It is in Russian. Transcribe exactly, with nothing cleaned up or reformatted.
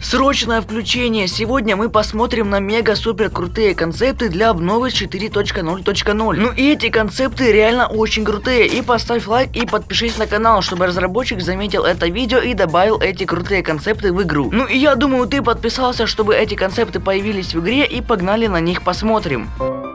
Срочное включение! Сегодня мы посмотрим на мега-супер крутые концепты для обновы четыре точка ноль точка ноль. Ну и эти концепты реально очень крутые. И поставь лайк и подпишись на канал, чтобы разработчик заметил это видео и добавил эти крутые концепты в игру. Ну и я думаю, ты подписался, чтобы эти концепты появились в игре, и погнали на них посмотрим.